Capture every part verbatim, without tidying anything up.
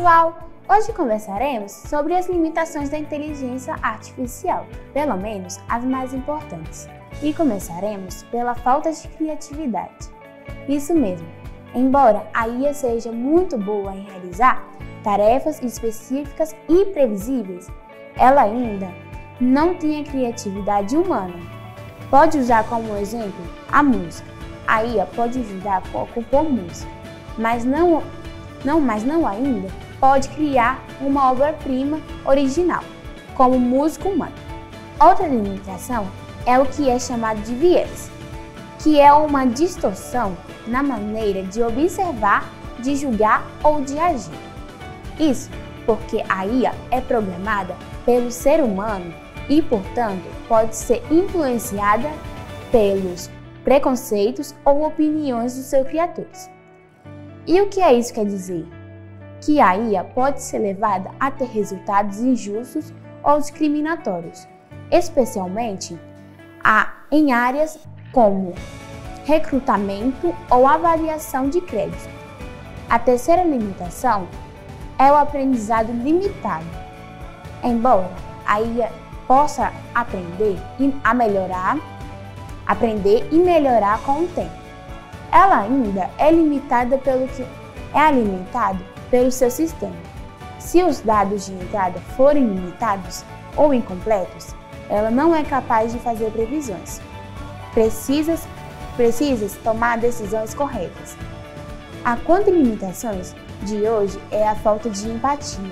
pessoal! Hoje conversaremos sobre as limitações da inteligência artificial, pelo menos as mais importantes. E começaremos pela falta de criatividade. Isso mesmo, embora a I A seja muito boa em realizar tarefas específicas e previsíveis, ela ainda não tem a criatividade humana. Pode usar como exemplo a música. A I A pode ajudar a compor música, mas não, não, mas não ainda pode criar uma obra-prima original, como música humana. Outra limitação é o que é chamado de viés, que é uma distorção na maneira de observar, de julgar ou de agir. Isso porque a I A é programada pelo ser humano e, portanto, pode ser influenciada pelos preconceitos ou opiniões dos seus criadores. E o que é isso quer dizer? Que a I A pode ser levada a ter resultados injustos ou discriminatórios, especialmente a, em áreas como recrutamento ou avaliação de crédito. A terceira limitação é o aprendizado limitado. Embora a I A possa aprender e a melhorar, aprender e melhorar com o tempo, ela ainda é limitada pelo que é alimentado pelo seu sistema. Se os dados de entrada forem limitados ou incompletos, ela não é capaz de fazer previsões. Precisa, precisa tomar decisões corretas. A quanto limitações de hoje é a falta de empatia.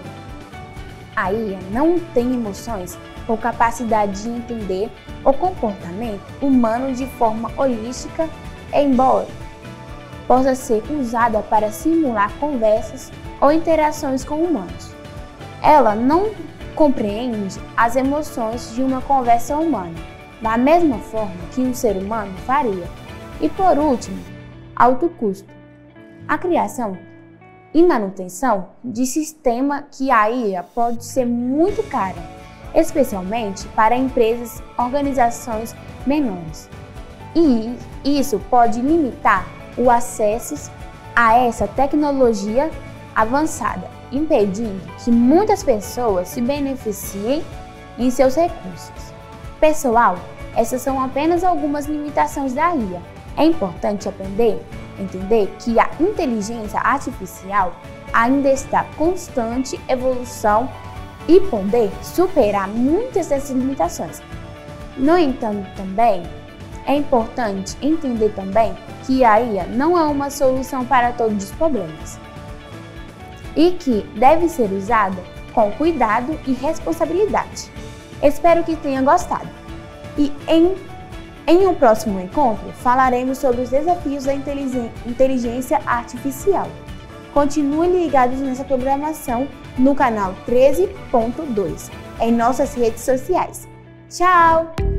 A I A não tem emoções ou capacidade de entender o comportamento humano de forma holística, embora possa ser usada para simular conversas ou interações com humanos. Ela não compreende as emoções de uma conversa humana, da mesma forma que um ser humano faria. E por último, alto custo. A criação e manutenção de sistema que a I A pode ser muito cara, especialmente para empresas e organizações menores. E isso pode limitar o acesso a essa tecnologia avançada, impedindo que muitas pessoas se beneficiem em seus recursos. Pessoal, essas são apenas algumas limitações da I A. É importante aprender, entender que a inteligência artificial ainda está em constante evolução e poder superar muitas dessas limitações. No entanto, também é importante entender também que a I A não é uma solução para todos os problemas e que deve ser usada com cuidado e responsabilidade. Espero que tenha gostado e em, em um próximo encontro falaremos sobre os desafios da inteligência artificial. Continuem ligados nessa programação no canal treze ponto dois em nossas redes sociais. Tchau!